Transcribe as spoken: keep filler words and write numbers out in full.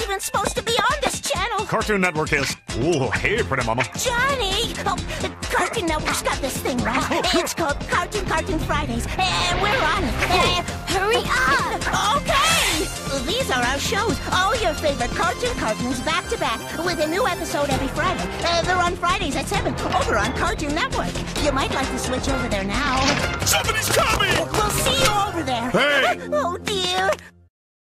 even supposed to be on this channel. Cartoon Network is. Oh, hey, pretty mama. Johnny! Oh, the Cartoon Network's got this thing, right? It's called Cartoon Cartoon Fridays, and we're on it. Uh, hurry up! Okay! These are our shows. All your favorite cartoon cartoons back to back with a new episode every Friday. Uh, they're on Fridays at seven over on Cartoon Network. You might like to switch over there now. Somebody's coming! We'll see you over there. Hey! Oh, dear.